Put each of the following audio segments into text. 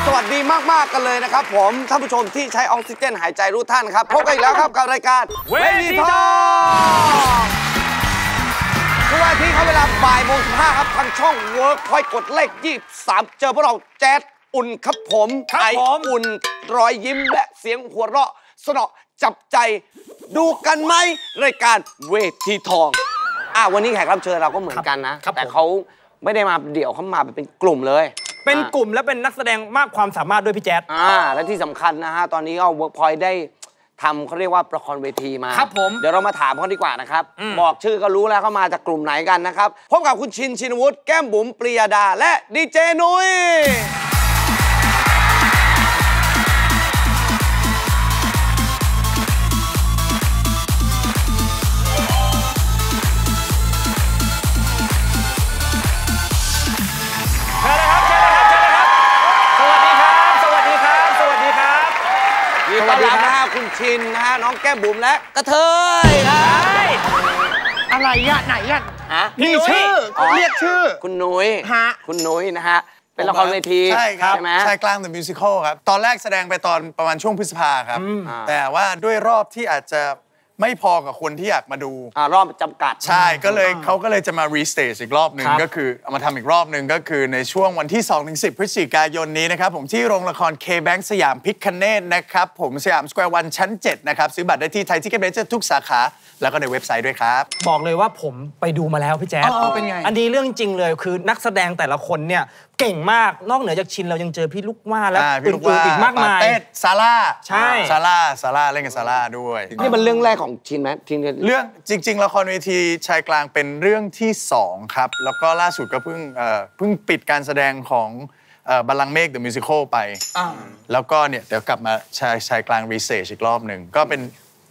สวัสดีมากๆกันเลยนะครับผมท่านผู้ชมที่ใช้ออกซิเจนหายใจรู้ท่านครับพบกันอีกแล้วครับกับรายการเวทีทองทุกวันอาทิตย์ครับเวลาบ่ายโมง15ครับทางช่องเวิร์กพอยต์กดเลข23เจอพวกเราแจ๊ดอุ่นครับผมไออุ่นรอยยิ้มและเสียงหัวเราะสนอจับใจดูกันไหมรายการเวทีทองวันนี้แขกรับเชิญเราก็เหมือนกันนะแต่เขาไม่ได้มาเดี่ยวเขามาเป็นกลุ่มเลยเป็นกลุ่มและเป็นนักแสดงมากความสามารถด้วยพี่แจ๊ดและที่สำคัญนะฮะตอนนี้ก็เวิร์กพอยต์ได้ทำเขาเรียกว่าละครเวทีมาครับผมเดี๋ยวเรามาถามเขาดีกว่านะครับบอกชื่อก็รู้แล้วเขามาจากกลุ่มไหนกันนะครับพบกับคุณชินชินวุฒิแก้มบุ๋มปรียดาและดีเจนุ้ยสวัสดีครับคุณชินนะฮะน้องแก้มบุ๋มและกระเทยครับอะไรอะไหนอะมีชื่อเรียกชื่อคุณนุ้ยคุณนุ้ยนะฮะเป็นละครเวทีใช่ครับใช่ไหมชายกลาง The Musical ครับตอนแรกแสดงไปตอนประมาณช่วงพฤษภาครับแต่ว่าด้วยรอบที่อาจจะไม่พอกับคนที่อยากมาดูรอบจำกัดใช่เขาก็เลยจะมารีสเตจอีกรอบหนึ่งก็คือเอามาทำอีกรอบหนึ่งก็คือในช่วงวันที่ 2-10 พฤศจิกายนนี้นะครับผมที่โรงละคร K-Bank สยามพิคเนตนะครับผมสยามสแควร์วันชั้น 7 นะครับซื้อบัตรได้ที่ไทยทิกเก็ตเมเจอร์ทุกสาขาแล้วก็ในเว็บไซต์ด้วยครับบอกเลยว่าผมไปดูมาแล้วพี่แจ๊ดเป็นไงอันนี้เรื่องจริงเลยคือนักแสดงแต่ละคนเนี่ยเก่งมากนอกเหนือจากชินเรายังเจอพี่ลูกว่าและอื่นๆอีกมากมายซาร่าใช่ซาร่าเล่นกับซาร่าด้วยนี่มันเรื่องแรกของชินไหมชินเรื่องจริงๆละครเวทีชายกลางเป็นเรื่องที่2ครับแล้วก็ล่าสุดก็เพิ่งปิดการแสดงของบัลลังก์เมฆ The Musical ไปแล้วก็เนี่ยเดี๋ยวกลับมาชายกลางรีเสิร์ชอีกรอบหนึ่งก็เป็น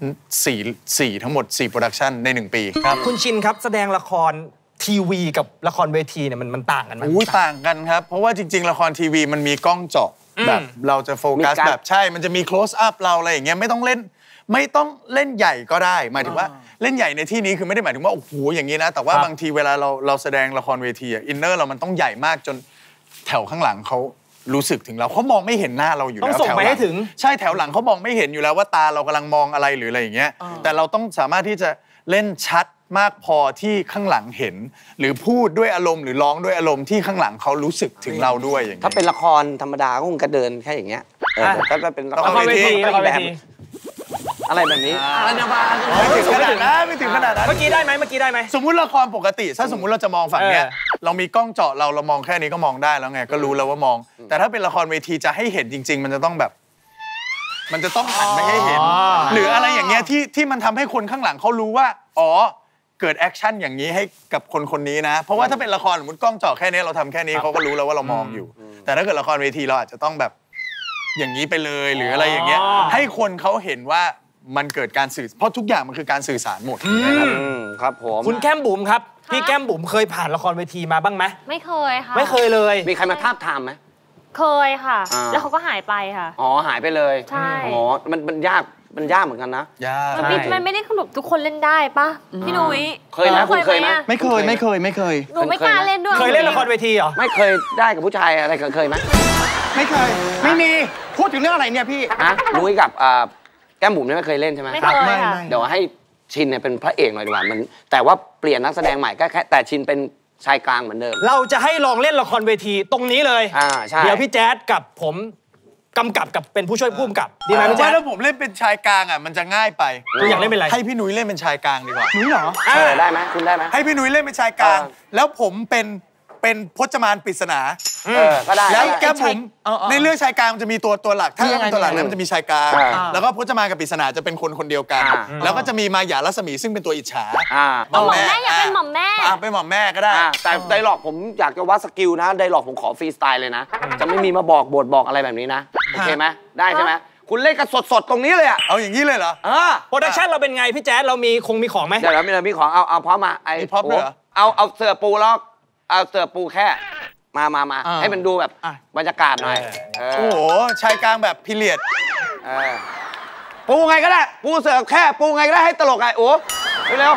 4ทั้งหมด4โปรดักชันใน1ปีครับคุณชินครับแสดงละครทีวีกับละครเวทีเนี่ยมันต่างกันไหมต่างกันครับเพราะว่าจริงๆละครทีวีมันมีกล้องเจาะแบบเราจะโฟกัสแบบใช่มันจะมี close up เราอะไรอย่างเงี้ยไม่ต้องเล่นใหญ่ก็ได้หมายถึงว่าเล่นใหญ่ในที่นี้คือไม่ได้หมายถึงว่าโอ้โหอย่างนี้นะแต่ว่าบางทีเวลาเราแสดงละครเวทีอินเนอร์เรามันต้องใหญ่มากจนแถวข้างหลังเขารู้สึกถึงเราเขามองไม่เห็นหน้าเราอยู่แล้วต้องส่งไปให้ถึงใช่แถวหลังเขามองไม่เห็นอยู่แล้วว่าตาเรากำลังมองอะไรหรืออะไรอย่างเงี้ยแต่เราต้องสามารถที่จะเล่นชัดมากพอที่ข้างหลังเห็นหรือพูดด้วยอารมณ์หรือร้องด้วยอารมณ์ที่ข้างหลังเขารู้สึกถึงเราด้วยอย่างเงี้ยถ้าเป็นละครธรรมดาก็คงกระเดินแค่อย่างเงี้ยถ้าเป็นละครเวทีอะไรแบบนี้อะไรนะบ้าไม่ถึงขนาดนั้นเมื่อกี้ได้ไหมสมมุติละครปกติถ้าสมมุติเราจะมองฝั่งเนี้ยเรามีกล้องเจาะเรามองแค่นี้ก็มองได้แล้วไงก็รู้แล้วว่ามองแต่ถ้าเป็นละครเวทีจะให้เห็นจริงๆมันจะต้องแบบมันจะต้องหันไปให้เห็นหรืออะไรอย่างเงี้ยที่มันทำให้คนข้างหลังเขารู้ว่าอ๋อเกิดแอคชั่นอย่างนี้ให้กับคนนี้นะเพราะว่าถ้าเป็นละครสมมติกล้องเจาะแค่นี้เราทำแค่นี้เขาก็รู้แล้วว่าเรามองอยู่แต่ถ้าเกิดละครเวทีเราอาจจะต้องแบบอย่างนี้ไปเลยหรืออะไรอย่างเงี้ยให้คนเขาเห็นว่ามันเกิดการสื่อเพราะทุกอย่างมันคือการสื่อสารหมดครับผมคุณแก้มบุ๋มครับพี่แก้มบุ๋มเคยผ่านละครเวทีมาบ้างไหมไม่เคยค่ะไม่เคยเลยมีใครมาทาบทามไหมเคยค่ะแล้วเขาก็หายไปค่ะหายไปเลยใช่มันยากเหมือนกันนะยากมันไม่ได้ขนบทุกคนเล่นได้ปะพี่นุ้ยเคยไหมคุณเคยไหมไม่เคยหนูไม่กล้าเล่นด้วยเคยเล่นละครเวทีเหรอไม่เคยได้กับผู้ชายอะไรเคยไหมไม่เคยไม่มีพูดถึงเรื่องอะไรเนี่ยพี่นุ้ยกับแก้มบุ๋มเนี่ยไม่เคยเล่นใช่ไหมไม่เคยค่ะเดี๋ยวให้ชินเนี่ยเป็นพระเอกหน่อยดีกว่ามันแต่ว่าเปลี่ยนนักแสดงใหม่ก็แค่แต่ชินเป็นชายกลางเหมือนเดิมเราจะให้ลองเล่นละครเวทีตรงนี้เลยใช่เดี๋ยวพี่แจ๊ดกับผมกำกับกับเป็นผู้ช่วยผู้กำกับดีไหมพี่แจ๊ดถ้าผมเล่นเป็นชายกลางมันจะง่ายไปคุณอยากเล่นเป็นอะไรให้พี่นุ้ยเล่นเป็นชายกลางดีกว่านุ้ยเหรอได้ไหมคุณได้ไหมให้พี่นุ้ยเล่นเป็นชายกลางแล้วผมเป็นพจมานปริศนาก็ได้แล้วแก้มบุ๋มในเรื่องชายกลางมันจะมีตัวหลักถ้าเป็นตัวหลักนั้นมันจะมีชายกลางแล้วก็พจมานกับปริศนาจะเป็นคนเดียวกันแล้วก็จะมีมายารัศมีซึ่งเป็นตัวอิจฉาหม่อมแม่อยากเป็นหม่อมแม่เป็นหม่อมแม่ก็ได้แต่ไดร็อกผมอยากจะวัดสกิลนะไดร็อกผมขอฟรีสไตล์เลยนะจะไม่มีมาบอกบทบอกอะไรแบบนี้นะโอเคไหมได้ใช่ไหมคุณเล่นกันสดตรงนี้เลยเอาอย่างนี้เลยเหรอโปรดักชั่นเราเป็นไงพี่แจ๊ดเรามีของไหมเดี๋ยวเรามีของเอาพร้อมมาไอ้พร้อมเหรอเอาเสือปูแล้วเอาเสือปูแค่มาให้มันดูแบบบรรยากาศหน่อยโอ้โหชายกลางแบบพิเรียดปูไงก็ได้ปูเสือแค่ปูไงก็ได้ให้ตลกไงโอ้เร็ว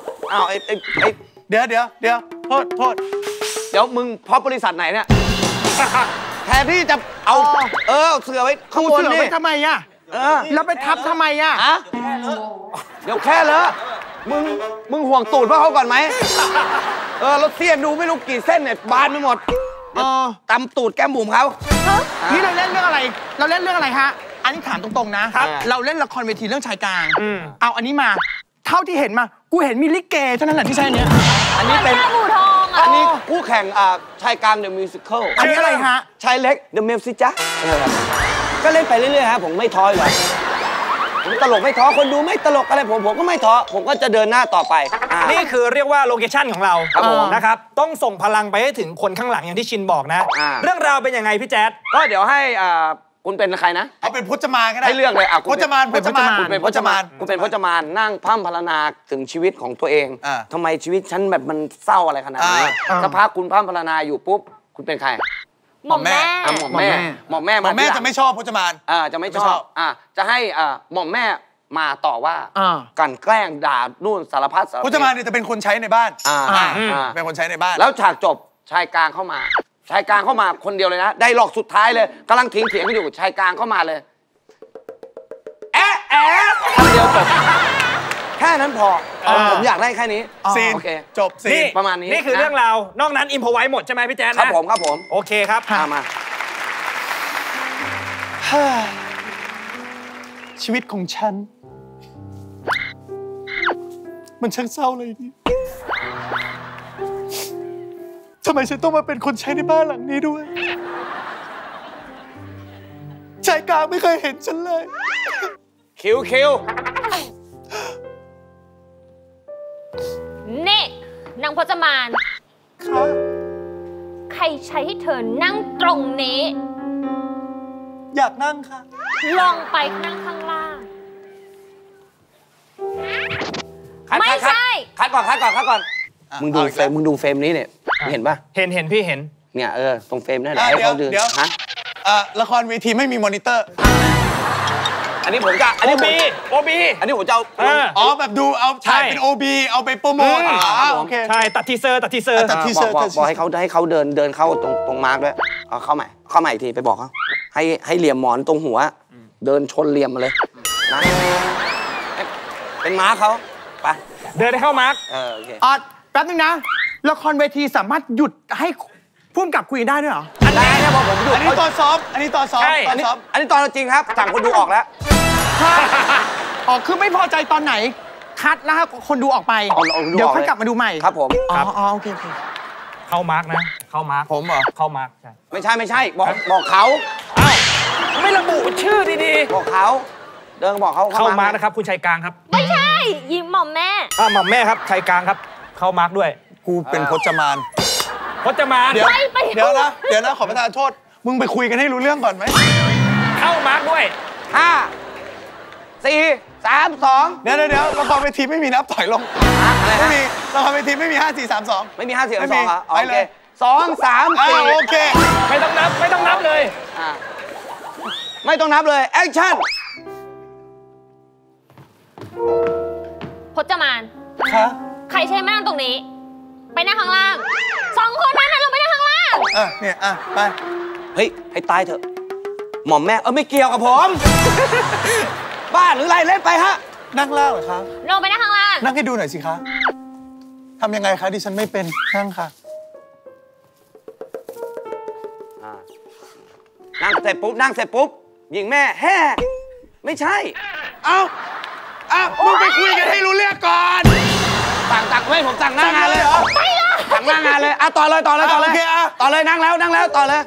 เดี๋ยวโทษเดี๋ยวมึงพอบริษัทไหนเนี่ยแทนที่จะเอาเสือไว้ข้างบนเสือนี่ไว้ทำไมอ่ะแล้วไปทับทำไมอ่ะฮะเดี๋ยวแค่เลอะมึงห่วงตูดพวกเขาก่อนไหมรถเสี้ยนดูไม่รู้กี่เส้นเนี่ยบานไปหมดตำตูดแก้มบุ๋มเขานี่เราเล่นเรื่องอะไร เราเล่นเรื่องอะไรฮะ อันนี้ถามตรงๆนะ เราเล่นละครเวทีเรื่องชายกลางเอาอันนี้มา เท่าที่เห็นมา กูเห็นมีลิเกเท่านั้นแหละที่ใช่เนี้ยอันนี้เป็นหมูทองอ่ะอันนี้คู่แข่งชายกลาง The Musical อันนี้อะไรฮะชายเล็ก The Music จ๊ะก็เล่นไปเรื่อยๆครับผมไม่ท้ออยู่แล้วผมตลกไม่ท้อคนดูไม่ตลกอะไรผมก็ไม่ท้อผมก็จะเดินหน้าต่อไปนี่คือเรียกว่าโลเคชั่นของเราครับผมนะครับต้องส่งพลังไปให้ถึงคนข้างหลังอย่างที่ชินบอกนะ เรื่องราวเป็นยังไงพี่แจ๊ดก็เดี๋ยวให้คุณเป็นใครนะเอาเป็นพจมานก็ได้ให้เลือกเลยพจมานคุณเป็นพจมานนั่งพร่ำพรรณนาถึงชีวิตของตัวเองทำไมชีวิตฉันแบบมันเศร้าอะไรขนาดนี้สักพักคุณพร่ำพรรณนาอยู่ปุ๊บคุณเป็นใครหม่อมแม่หม่อมแม่จะไม่ชอบพจมานจะไม่ชอบจะให้หม่อมแม่มาต่อว่ากันแกล้งด่านู่นสารพัดพจมานเนี่ยจะเป็นคนใช้ในบ้านเป็นคนใช้ในบ้านแล้วฉากจบชายกลางเข้ามาชายกลางเข้ามาคนเดียวเลยนะไดร็อกสุดท้ายเลยกำลังเถียงกันอยู่ชายกลางเข้ามาเลยคำเดียวจบแค่นั้นพอผมอยากได้แค่นี้ซีนโอเคจบซีนประมาณนี้นี่คือเรื่องราวนอกนั้นอิมพอไว้หมดใช่ไหมพี่แจ๊ดครับผมโอเคครับมาชีวิตของฉันมันช่างเศร้าเลยนี่ทำไมฉันต้องมาเป็นคนใช้ในบ้านหลังนี้ด้วยชายกลางไม่เคยเห็นฉันเลยคิวนี่นางพจมานใครใช้ให้เธอนั่งตรงนี้อยากนั่งค่ะลองไปนั่งข้างล่างไม่ใช่คัดก่อนมึงดูเฟรมนี้เนี่ยเห็นป่ะเห็นพี่เห็นเนี่ยตรงเฟรมนั่นแหละให้เขาดูฮะละครเวทีไม่มีมอนิเตอร์อันนี้ผมจะอันนี้โอบีอันนี้ผมจะเอาแบบดูเอาถ่ายเป็นโอบีเอาไปโปรโมทโอเคใช่ตัดทีเซอร์บอกให้เขาเดินเข้าตรงมาร์กด้วยเข้าใหม่อีกทีไปบอกเขาให้เหลี่ยมหมอนตรงหัวเดินชนเหลี่ยมมาเลยนะเป็นม้าเขาไปเดินให้เข้ามาร์กโอเคแป๊บนึงนะละครเวทีสามารถหยุดให้พุ่มกับคุยได้ด้วยเหรอได้เนี่ยผมหยุดอันนี้ตอนซ้อมอันนี้ตอนจริงครับสั่งคนดูออกแล้วคือไม่พอใจตอนไหนคัดแล้วคนดูออกไปเดี๋ยวค่อยกลับมาดูใหม่ครับผมโอเคเข้ามาร์กนะเข้ามาร์กผมเหรอเข้ามาร์กไม่ใช่บอกเขาไม่ระบุชื่อดีๆบอกเขาเดินบอกเขาเข้ามาร์กนะครับคุณชายกลางครับไม่ใช่ยิ้มหม่อมแม่หม่อมแม่ครับชายกลางครับเข้ามาร์กด้วยกูเป็นพจมานเดี๋ยวนะขอประทานโทษมึงไปคุยกันให้รู้เรื่องก่อนไหมเข้ามาร์กด้วย 5 4 3 2 เดี๋ยวละครเวทีไม่มีนับถอยลงไม่มีละครเวทีไม่มี5 4 3 2 ไม่มี5 4 3 2เหรอโอเค2 3 4 โอเคไม่ต้องนับเลยไม่ต้องนับเลยแอคชั่นพจมานใครใช้มานั่งตรงนี้ไปนั่งข้างล่าง2 คนนั้นลงไปนั่งข้างล่างเนี่ยไปเฮ้ยให้ตายเถอะหม่อมแม่ไม่เกี่ยวกับผมบ้าหรือไรเล่นไปฮะนั่งล่างเหรอคะลงไปนั่งข้างล่างนั่งให้ดูหน่อยสิคะทำยังไงคะดิฉันไม่เป็นนั่งค่ะนั่งเสร็จปุ๊บหญิงแม่แฮ่ไม่ใช่มึงไปคุยกันให้รู้เรื่องก่อนสั่งไม่ผมสั่งหน้างานเลยสั่งหน้างานเลยต่อเลยต่อเลยนั่งแล้วต่อเลย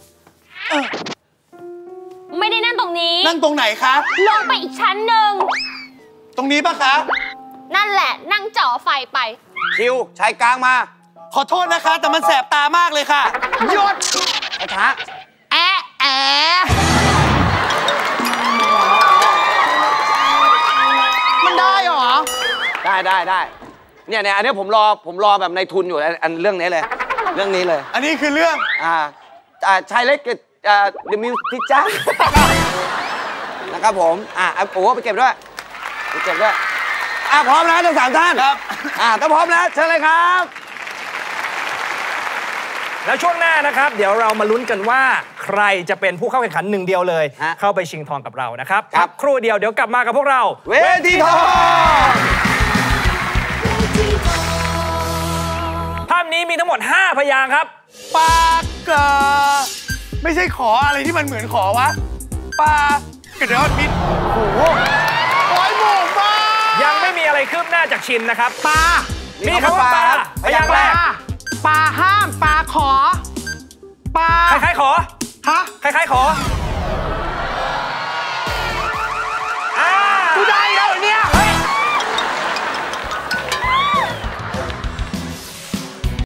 ไม่ได้นั่งตรงนี้นั่งตรงไหนคะลงไปอีกชั้นหนึ่งตรงนี้ปะคะนั่นแหละนั่งจ่อไฟไปคิวชายกลางมาขอโทษนะคะแต่มันแสบตามากเลยค่ะหยุดช้ามันได้เหรอได้เนี่ยอันนี้ผมรอแบบในทุนอยู่อันเรื่องนี้เลยอันนี้คือเรื่องชายเล็กกับThe Music จ๊ะนะครับผมโอ้ไปเก็บด้วยพร้อมแล้วทั้ง3 ท่านครับถ้าพร้อมแล้วเชิญเลยครับแล้วช่วงหน้านะครับเดี๋ยวเรามาลุ้นกันว่าใครจะเป็นผู้เข้าแข่งขันหนึ่งเดียวเลย เข้าไปชิงทองกับเรานะครับพักครู่เดียวเดี๋ยวกลับมากับพวกเราเวทีทองภาพนี้มีทั้งหมด 5 พยางค์ครับปลากระไม่ใช่ขออะไรที่มันเหมือนขอวะปลากระเดี๋ยวมิดโอ้โหร้อยโมงปลายังไม่มีอะไรคืบหน้าจากชินนะครับปลามีคำว่าปลาพยางค์แรกปลาห้ามปลาขอปลาคล้ายๆขอฮะคล้ายๆขอ